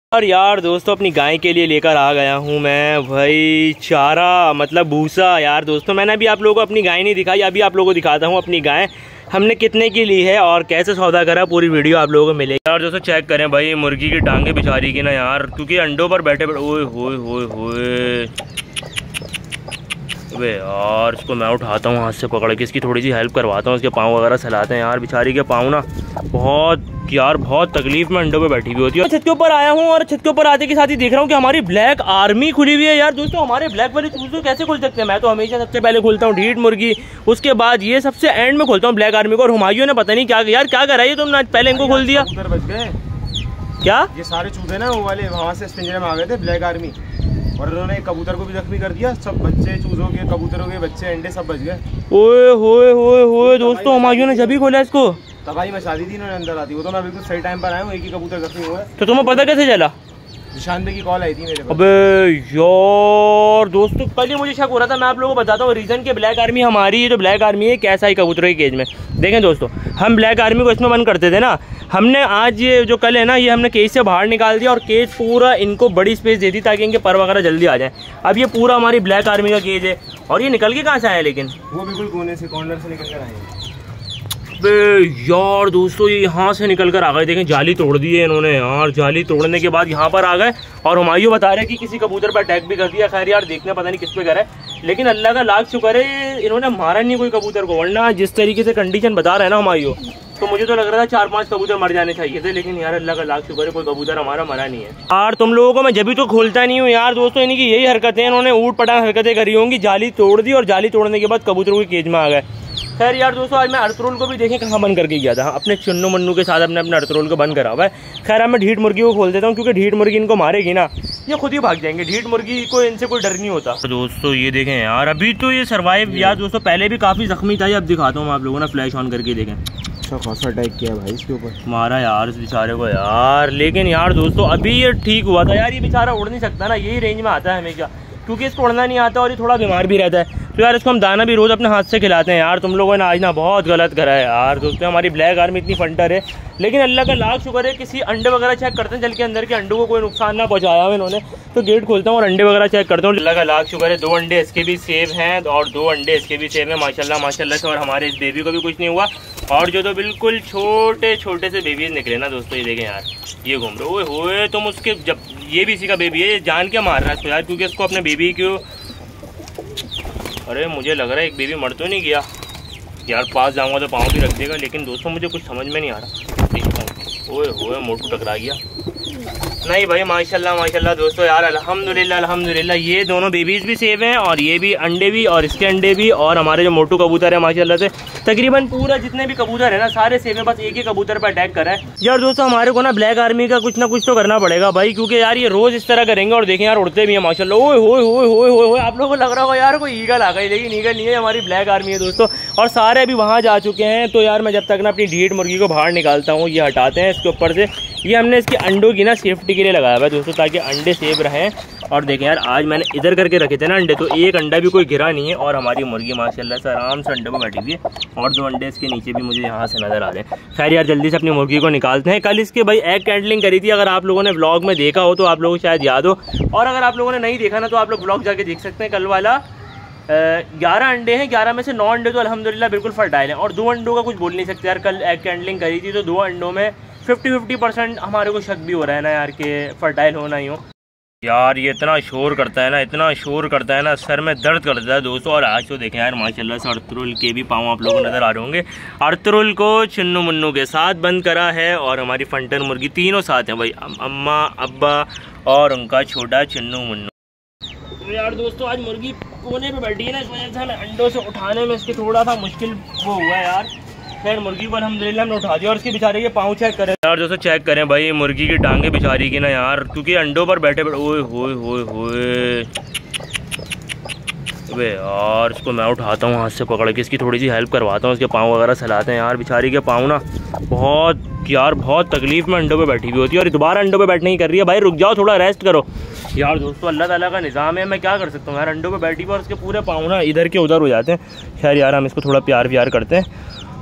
और यार दोस्तों अपनी गाय के लिए लेकर आ गया हूँ मैं भाई चारा, मतलब भूसा। यार दोस्तों मैंने अभी आप लोगों को अपनी गाय नहीं दिखाई, अभी आप लोगों को दिखाता हूँ अपनी गाय हमने कितने की ली है और कैसे सौदा करा, पूरी वीडियो आप लोगों को मिलेगी। यार दोस्तों चेक करें भाई मुर्गी की टांगे बेचारी की ना यार, क्योंकि अंडों पर बैठे ओए होए होए होए। अबे यार इसको मैं उठाता हूँ हाथ से पकड़ के, इसकी थोड़ी सी हेल्प करवाता हूँ, इसके पाँव वगैरह सहलाते हैं। यार बेचारी के पाँव ना बहुत तकलीफ में अंडों पे बैठी हुई होती है। छत के ऊपर आया हूँ और छत के ऊपर आते के साथ ही देख रहा हूँ कि हमारी ब्लैक आर्मी खुली हुई है। यार दोस्तों हमारे ब्लैक वाली चूज़े कैसे खुल सकते हैं? मैं तो हमेशा सबसे पहले खोलता हूँ ढीठ मुर्गी, उसके बाद ये सबसे एंड में खोलता हूँ ब्लैक आर्मी को। और हुमायूं ने पता नहीं क्या यार क्या करा है तुमने, पहले इनको खोल दिया क्या? ये सारे चूजे ना वो वाले वहाँ से पिंजरे में आ गए थे ब्लैक आर्मी, और उन्होंने कबूतर को भी जख्मी कर दिया। सब बच्चे चूजों के, कबूतरों के बच्चे, अंडे सब बच गए। ओए होए होए होए दोस्तों हुमायूं ने जब ही खोला इसको, तबाही मचा दी थी इन्होंने अंदर आती। वो तो मैं बिल्कुल सही टाइम पर आया हूँ, एक ही कबूतर जख्मी हुआ है। तो तुम्हें पता कैसे चला? निशान पे की कॉल आई थी मेरे पास। अबे यार दोस्तों पहले मुझे शक हो रहा था, मैं आप लोगों को बताता हूँ रीज़न के ब्लैक आर्मी हमारी, ये जो ब्लैक आर्मी है कैसा ही कबूतरों के केज में। देखें दोस्तों हम ब्लैक आर्मी को इसमें बंद करते थे ना, हमने आज ये जो कल है ना, ये हमने केज से बाहर निकाल दिया और केज पूरा इनको बड़ी स्पेस दे दी ताकि इनके पर वगैरह जल्दी आ जाए। अब ये पूरा हमारी ब्लैक आर्मी का केज है। और ये निकल के कहाँ से आया? लेकिन वो बिल्कुल कोने से, कॉर्नर से निकल कर आए। यार दोस्तों ये यहाँ से निकल कर आ गए, देखें जाली तोड़ दी है इन्होंने। यार जाली तोड़ने के बाद यहाँ पर आ गए और हुमायूं बता रहे कि किसी कबूतर पर अटैक भी कर दिया। खैर यार देखने पता नहीं किस पे करा है, लेकिन अल्लाह का लाख शुक्र है इन्होंने मारा नहीं कोई कबूतर को, वरना जिस तरीके से कंडीशन बता रहा है ना हुमायूं, तो मुझे तो लग रहा था 4-5 कबूतर मर जाने चाहिए थे। लेकिन यार अल्लाह का लाख शुक्र है कोई कबूतर हमारा मरा नहीं है। यार तुम लोगों को मैं जब भी तो खोलता नहीं हूँ यार दोस्तों, इनकी यही हरकतें, इन्होंने ऊट पटांग हरकतें करी होंगी। जाली तोड़ दी और जाली तोड़ने के बाद कबूतरों के केज में आ गए। खैर यार दोस्तों आज मैं अर्तुरुल को भी देखें कहाँ बंद करके गया था, अपने चुन्नू मन्नू के साथ अपने अर्तुरुल को बंद करा हुआ है। खैर मैं ढीठ मुर्गी को खोल देता हूँ, क्योंकि ढीठ मुर्गी इनको मारेगी ना, ये खुद ही भाग जाएंगे। ढीठ मुर्गी को इनसे कोई डर नहीं होता। तो दोस्तों ये देखें यार अभी तो ये सर्वाइव, यार दोस्तों पहले भी काफ़ी जख्मी था। अब दिखाता हूँ आप लोगों ने फ्लैश ऑन करके देखें, अच्छा खासा अटैक किया भाई इसके ऊपर, मारा यार इस बेचारे को यार। लेकिन यार दोस्तों अभी ये ठीक हुआ था। यार ये बेचारा उड़ नहीं सकता ना, यही रेंज में आता है हमेशा, क्योंकि इसको उड़ना नहीं आता और ये थोड़ा बीमार भी रहता है। तो यार इसको हम दाना भी रोज़ अपने हाथ से खिलाते हैं। यार तुम लोगों ने आज ना बहुत गलत करा है यार दोस्तों। हमारी ब्लैक आर्मी इतनी फंटर है, लेकिन अल्लाह का लाख शुक्र है किसी अंडे वगैरह चेक करते हैं, जल के अंदर के अंडों को कोई नुकसान ना पहुँचाया हुआ इन्होंने। तो गेट खोलता हूँ और अंडे वगैरह चेक करता हूँ। अल्लाह का लाख शुक्र है 2 अंडे इसके भी सेव हैं और 2 अंडे इसके भी सेव हैं माशाल्लाह माशाल्लाह से। और हमारे इस बेबी को भी कुछ नहीं हुआ। और जो तो बिल्कुल छोटे छोटे से बेबीज निकले ना दोस्तों, ये देखें यार ये घूम रहे। ओए होए तुम उसके, जब ये भी इसी का बेबी है, ये जान के मार रहा है इसको यार, क्योंकि इसको अपने बेबी क्यों, अरे मुझे लग रहा है एक बेबी मर तो नहीं गया यार, पास जाऊंगा तो पाँव भी रख देगा। लेकिन दोस्तों मुझे कुछ समझ में नहीं आ रहा, देखता हूँ। ओए होए मोटू टकरा गया। नहीं भाई माशाल्लाह माशाल्लाह दोस्तों यार अल्हम्दुलिल्लाह अल्हम्दुलिल्लाह, ये दोनों बेबीज़ भी सेव हैं और ये भी अंडे भी और इसके अंडे भी। और हमारे जो मोटू कबूतर है माशाल्लाह से तकरीबन पूरा जितने भी कबूतर है ना सारे सेव हैं, बस एक ही कबूतर पर अटैक करा है। यार दोस्तों हमारे को ना ब्लैक आर्मी का कुछ ना कुछ तो करना पड़ेगा भाई, क्योंकि यार ये रोज़ इस तरह करेंगे। और देखें यार उड़ते भी हैं माशाल्लाह। ओए होए होए होए होए, आप लोगों को लग रहा होगा यार कोई ईगल आ गई, लेकिन ईगल नहीं है, हमारी ब्लैक आर्मी है दोस्तों। और सारे अभी वहाँ जा चुके हैं। तो यार मैं जब तक ना अपनी ढीठ मुर्गी को बाहर निकालता हूँ, ये हटाते हैं इसके ऊपर से। ये हमने इसके अंडों की ना सेफ्टी के लिए लगाया हुआ है दोस्तों, ताकि अंडे सेफ रहें। और देखें यार आज मैंने इधर करके रखे थे ना अंडे, तो एक अंडा भी कोई गिरा नहीं है। और हमारी मुर्गी माशाल्लाह से आराम से अंडे पर बैठी हुई है और 2 अंडे इसके नीचे भी मुझे यहाँ से नज़र आ रहे हैं। खैर यार जल्दी से अपनी मुर्गी को निकालते हैं। कल इसके भाई एग कैंडलिंग करी थी, अगर आप लोगों ने व्लॉग में देखा हो तो आप लोगों को शायद याद हो, और अगर आप लोगों ने नहीं देखा ना तो आप लोग व्लॉग जाके देख सकते हैं। कल वाला 11 अंडे हैं, 11 में से 9 अंडे तो अल्हम्दुलिल्लाह बिल्कुल फर्टाइल हैं और 2 अंडों का कुछ बोल नहीं सकते यार। कल एग कैंडलिंग करी थी तो 2 अंडों में 50-50% हमारे को शक भी हो रहा है ना यार कि फर्टाइल होना ही हो। यार ये इतना शोर करता है ना, इतना शोर करता है ना, सर में दर्द कर देता है दोस्तों। और आज तो देखें यार माशाल्लाह से अर्तुरुल के भी पाँव आप लोगों को नज़र आ रहे होंगे। अर्तुरुल को चुन्नू मुन्नू के साथ बंद करा है और हमारी फंटर मुर्गी तीनों साथ हैं भाई, अम्मा अब्बा और उनका छोटा चुन्नू मुन्नू। तो यार दोस्तों आज मुर्गी कोने पे बैठी है ना, इस वजह से हमें अंडों से उठाने में इसके थोड़ा सा मुश्किल वो हुआ है यार। खैर मुर्गी को अल्हम्दुलिल्लाह हमने उठा दिया और इसके बेचारे के पाँव चेक करें। यार दोस्तों चेक करें भाई मुर्गी की टांगे बेचारी की ना यार, क्योंकि अंडों पर बैठे ओए होए होए होए। अबे यार इसको मैं उठाता हूँ हाथ से पकड़ के, इसकी थोड़ी सी हेल्प करवाता हूँ, इसके पाँव वगैरह सहलाते हैं। यार बेचारी के पाँव ना बहुत तकलीफ में अंडों पे बैठी हुई होती है और दोबारा अंडों पे बैठने ही कर रही है। भाई रुक जाओ, थोड़ा रेस्ट करो। यार दोस्तों अल्लाह ताला का निज़ाम है, मैं क्या कर सकता हूँ यार। अंडों पे बैठी हुई और उसके पूरे पाँव ना इधर के उधर हो जाते हैं। खैर यार हम इसको थोड़ा प्यार करते हैं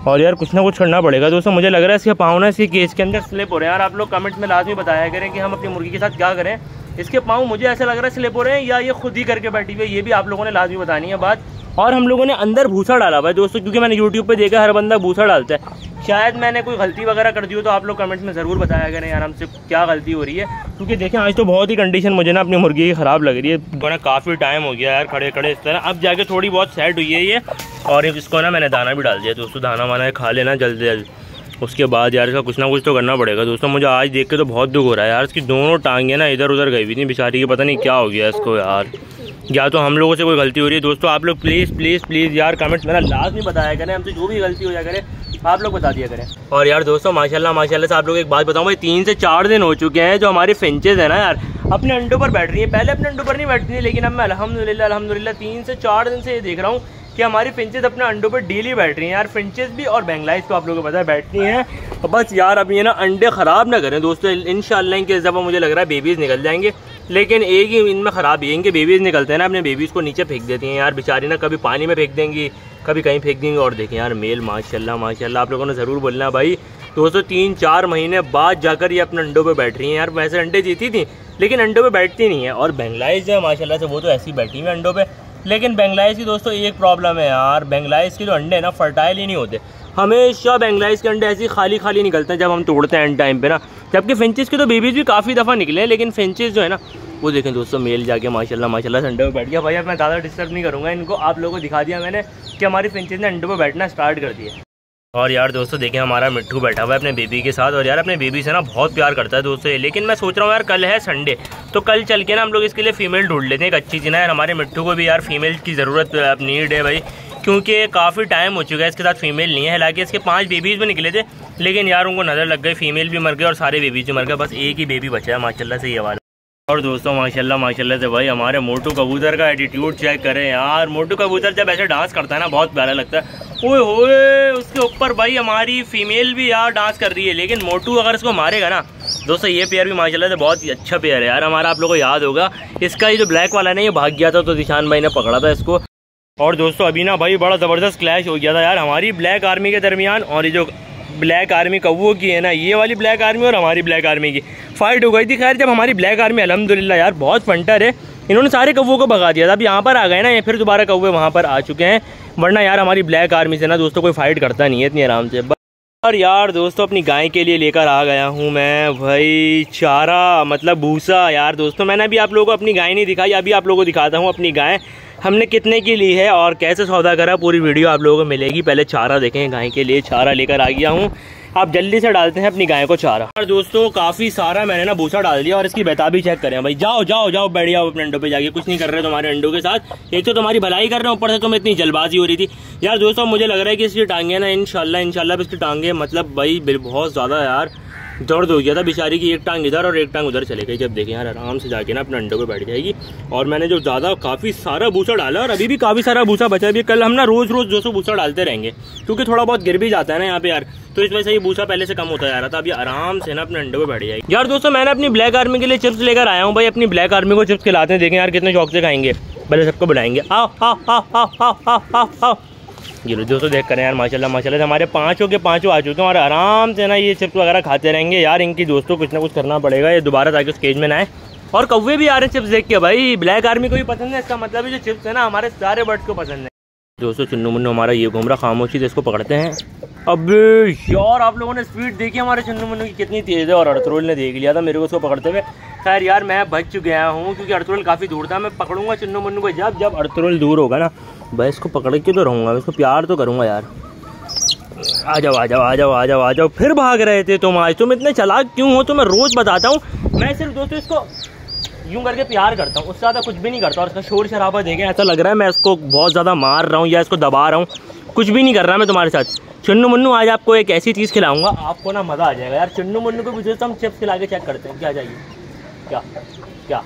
और यार कुछ ना कुछ करना पड़ेगा दोस्तों। मुझे लग रहा है इसके पाँव ना इसके केज के अंदर स्लिप हो रहे हैं यार। आप लोग कमेंट में लाजमी बताया करें कि हम अपनी मुर्गी के साथ क्या करें। इसके पाँव मुझे ऐसा लग रहा है स्लिप हो रहे हैं या ये खुद ही करके बैठी हुई है, ये भी आप लोगों ने लाजमी बतानी है बात। और हम लोगों ने अंदर भूसा डाला हुआ है दोस्तों, क्योंकि मैंने यूट्यूब पे देखा हर बंदा भूसा डालता है। शायद मैंने कोई गलती वगैरह कर दी हो तो आप लोग कमेंट्स में ज़रूर बताया करें यार हमसे क्या गलती हो रही है। क्योंकि देखें आज तो बहुत ही कंडीशन मुझे ना अपनी मुर्गी की ख़राब लग रही है। तो काफ़ी टाइम हो गया यार खड़े खड़े इस तरह, अब जाके थोड़ी बहुत सेट हुई है ये। और इसको ना मैंने दाना भी डाल दिया दोस्तों, दाना वाना खा लेना जल्द से जल्द। उसके बाद यार इसका कुछ ना कुछ तो करना पड़ेगा दोस्तों। मुझे आज देख के तो बहुत दुख हो रहा है यार। इसकी दोनों टांगें ना इधर उधर गई हुई थी बेचारी की, पता नहीं क्या हो गया इसको यार। या तो हम लोगों से कोई गलती हो रही है दोस्तों। आप लोग प्लीज़ प्लीज़ प्लीज़ यार कमेंट्स में ना लाजमी बताया करें, हमसे जो भी गलती हो जाए करे आप लोग बता दिया करें। और यार दोस्तों माशाल्लाह से आप लोग एक बात बताऊँ भाई, 3 से 4 दिन हो चुके हैं जो हमारी फिंचेज़ है ना यार अपने अंडों पर बैठ रही है। पहले अपने अंडों पर नहीं बैठती थी, लेकिन अब मैं अल्हम्दुलिल्लाह 3 से 4 दिन से ये देख रहा हूँ कि हमारी फिंचेस अपने अंडों पर डेली बैठ रही हैं यार। फिंचेस भी और बेंगलाइज तो आप लोगों को पता है बैठती हैं। तो बस यार अब ये ना अंडे ख़राब ना करें दोस्तों। इंशाल्लाह इनके दफ़ा मुझे लग रहा है बेबीज़ निकल जाएंगे, लेकिन एक ही इनमें ख़राब है, इनके बेबीज़ निकलते हैं ना अपने बेबीज़ को नीचे फेंक देती हैं यार बेचारी ना। कभी पानी में फेंक देंगी, कभी कहीं फेंक देंगे। और देखें यार मेल माशाल्लाह आप लोगों ने ज़रूर बोलना भाई दोस्तों, 3-4 महीने बाद जाकर ये अपने अंडों पर बैठ रही हैं यार। वैसे अंडे जीती थी लेकिन अंडों पर बैठती नहीं है। और बेंगलाइज जो है माशाल्लाह से वो तो ऐसी बैठी हुई अंडों पर। लेकिन बेंगलाइज की दोस्तों एक प्रॉब्लम है यार, बेंगलाइज के जो अंडे हैं ना फर्टाइल ही नहीं होते। हमेशा बेंगलाइज के अंडे ऐसे खाली खाली निकलते हैं जब हम तोड़ते हैं एंड टाइम पे ना। जबकि फिंचेस के तो बेबीज़ भी काफ़ी दफ़ा निकले हैं, लेकिन फिंचेस जो है ना वो देखें दोस्तों मेल जाके माशाल्लाह से अंडे पर बैठ गया। भाई अब मैं ज़्यादा डिस्टर्ब नहीं करूँगा इनको, आप लोगों को दिखा दिया मैंने कि हमारी फिंचेस ने अंडों पर बैठना स्टार्ट कर दिया। और यार दोस्तों देखें हमारा मिट्ठू बैठा हुआ है अपने बेबी के साथ, और यार अपने बेबी से ना बहुत प्यार करता है दोस्तों। लेकिन मैं सोच रहा हूँ यार कल है संडे, तो कल चल के ना हम लोग इसके लिए फ़ीमेल ढूंढ लेते हैं एक अच्छी सी ना यार। हमारे मिट्ठू को भी यार फीमेल की ज़रूरत नीड है भाई, क्योंकि काफ़ी टाइम हो चुका है इसके साथ फीमेल नहीं है। हालांकि इसके 5 बेबीज़ भी निकले थे, लेकिन यार उनको नज़र लग गई, फीमेल भी मर गए और सारे बेबीज़ भी मर गए। बस एक ही बेबी बचा है माशाल्लाह से ये वाला। और दोस्तों माशाल्लाह से भाई हमारे मोटू कबूतर का एटीट्यूड चेक करें यार। मोटू कबूतर जब ऐसे डांस करता है ना बहुत प्यारा लगता है। ओए होए उसके ऊपर भाई हमारी फीमेल भी यार डांस कर रही है, लेकिन मोटू अगर इसको मारेगा ना दोस्तों, ये पेयर भी माशाल्लाह से बहुत ही अच्छा पेयर है यार हमारा। आप लोगों को याद होगा इसका ये जो ब्लैक वाला है ना ये भाग गया था, तो दिशान भाई ने पकड़ा था इसको। और दोस्तों अभी ना भाई बड़ा ज़बरदस्त क्लैश हो गया था यार हमारी ब्लैक आर्मी के दरमियान, और ये जो ब्लैक आर्मी कौवों की है ना, ये वाली ब्लैक आर्मी और हमारी ब्लैक आर्मी की फाइट हो गई थी। खैर जब हमारी ब्लैक आर्मी अल्हम्दुलिल्लाह यार बहुत फंटर है, इन्होंने सारे कौवों को भगा दिया था। अब यहाँ पर आ गए ना, ये फिर दोबारा कौवे वहाँ पर आ चुके हैं। वरना यार हमारी ब्लैक आर्मी से ना दोस्तों कोई फाइट करता नहीं है इतनी आराम से। और यार दोस्तों अपनी गाय के लिए लेकर आ गया हूँ मैं भाई चारा, मतलब भूसा। यार दोस्तों मैंने अभी आप लोगों को अपनी गाय नहीं दिखाई, अभी आप लोगों को दिखाता हूँ अपनी गाय हमने कितने की ली है और कैसे सौदा करा। पूरी वीडियो आप लोगों को मिलेगी। पहले चारा देखें, गाय के लिए चारा लेकर आ गया हूँ। आप जल्दी से डालते हैं अपनी गाय को चारा। और दोस्तों काफ़ी सारा मैंने ना भूसा डाल दिया, और इसकी बेताबी चेक करें भाई। जाओ जाओ जाओ बैठ जाओ अपने अंडों पे जाके, कुछ नहीं कर रहे तुम्हारे अंडों के साथ। एक तो तुम्हारी भलाई कर रहे हैं, ऊपर से तुम्हें इतनी जल्दबाजी हो रही थी यार। दोस्तों मुझे लग रहा है कि इसकी टांगे ना इंशाल्लाह इसकी टांगे मतलब भाई बहुत ज़्यादा यार दर्द हो गया था बेचारी की। एक टांग इधर और एक टांग उधर चले गई। जब देखें यार आराम से जाके ना अपने अंडों पे बैठ जाएगी। और मैंने जो ज़्यादा काफ़ी सारा भूसा डाला, और अभी भी काफ़ी सारा भूसा बचा भी। कल हम ना रोज़ 200 भूसा डालते रहेंगे, क्योंकि थोड़ा बहुत गिर भी जाता है ना यहाँ पे यार, तो इस वजह से ये भूसा पहले से कम होता जा रहा था। अभी आराम से ना अपने अंडों पे बैठ जाएगी। यार दोस्तों मैंने अपनी ब्लैक आर्मी के लिए चिप्स लेकर आया हूँ भाई। अपनी ब्लैक आर्मी को चिप्स खिलाते हैं, देखें यार कितने शौक से खाएंगे। पहले सबको बुलाएंगे, आओ आओ आओ आओ आओ आओ आओ आओ। ये दोस्तों देख करें यार माशाल्लाह से हमारे 5 के 5 आ चुके हैं, और आराम से ना ये चिप्स वगैरह खाते रहेंगे यार। इनकी दोस्तों कुछ ना कुछ करना पड़ेगा, ये दोबारा ताकि उस केज में ना आए। और कौवे भी आ रहे हैं चिप्स देख के भाई। ब्लैक आर्मी को भी पसंद है, इसका मतलब जो चिप्स है ना हमारे सारे बर्ड्स को पसंद है। दोस्तों चुन्नू मुन्नू हमारा ये घूम रहा खामोशी से, इसको पकड़ते हैं। अबे यार आप लोगों ने स्पीड देखी हमारे चुन्नू मुन्नू की कितनी तेज़ है, और अड़तरोल ने देख लिया था मेरे को उसको पकड़ते हुए। खैर यार मैं बच गया हूँ, क्योंकि अड़तरोल काफ़ी दूर था। मैं पकड़ूंगा चुन्नू मुन्नू को जब अड़तरोल दूर होगा ना, भाई इसको पकड़ के तो रहूँगा, इसको प्यार तो करूँगा यार। आ जाओ आ जाओ आ जाओ आ जाओ आ जाओ। फिर भाग रहे थे तुम आज, तुम इतने चालाक क्यों हो? तो मैं रोज़ बताता हूँ, मैं सिर्फ दोस्तों इसको यूँ करके प्यार करता हूँ, उससे ज़्यादा कुछ भी नहीं करता। और इसका शोर शराबा देखें, ऐसा लग रहा है मैं इसको बहुत ज़्यादा मार रहा हूँ या इसको दबा रहा हूँ। कुछ भी नहीं कर रहा मैं तुम्हारे साथ। चुन्नू मुन्नू आज आपको एक ऐसी चीज़ खिलाऊंगा, आपको ना मज़ा आ जाएगा यार। चुन्नू मुन्नू को भी हम चिप्स खिला के चेक करते हैं, क्या चाहिए क्या क्या।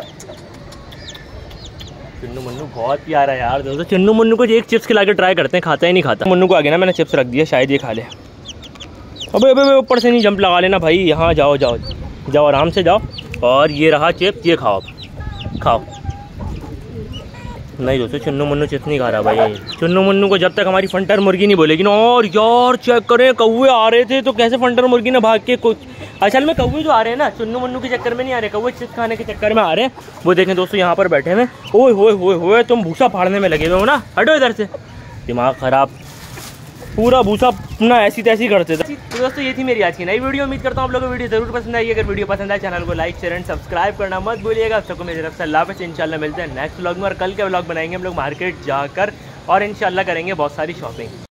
चुन्नू मुन्नू बहुत प्यारा है यार दोस्तों। चुन्नू मुन्नू को एक चिप्स खिला के ट्राई करते हैं, खाता ही नहीं खाता। मुन्नू को आगे ना मैंने चिप्स रख दिया, शायद ये खा ले। अबे अबे ऊपर से नहीं जंप लगा लेना भाई। यहाँ जाओ जाओ जाओ आराम से जाओ। और ये रहा चिप्स, ये खाओ खाओ। नहीं दोस्तों, चुन्नू मुन्नू चित नहीं खा रहा भाई। चुन्नू मुन्नू को जब तक हमारी फंटर मुर्गी नहीं बोलेगी ना। और यार चेक करें, कौवे आ रहे थे तो कैसे फंटर मुर्गी ने भाग के कुछ, असल में कौवे जो आ रहे हैं ना चुन्नू मुन्नू के चक्कर में नहीं आ रहे, कौवे चित खाने के चक्कर में आ रहे हैं। वो देखें दोस्तों यहाँ पर बैठे हुए। ओए होए होए होए, तुम भूसा फाड़ने में लगे हुए हो ना, हटो इधर से, दिमाग खराब, पूरा भूसा अपना ऐसी तैसी करते थे। तो दोस्तों ये थी मेरी आज की नई वीडियो। उम्मीद करता हूँ आप लोगों को वीडियो जरूर पसंद आई। अगर वीडियो पसंद आए चैनल को लाइक शेयर एंड सब्सक्राइब करना मत भूलिएगा। आप सबको मेरी तरफ से अल्लाह हाफ़िज़। इंशाल्लाह मिलते हैं नेक्स्ट व्लॉग में। और कल के व्लॉग बनाएंगे हम लोग मार्केट जाकर, और इंशाल्लाह करेंगे बहुत सारी शॉपिंग।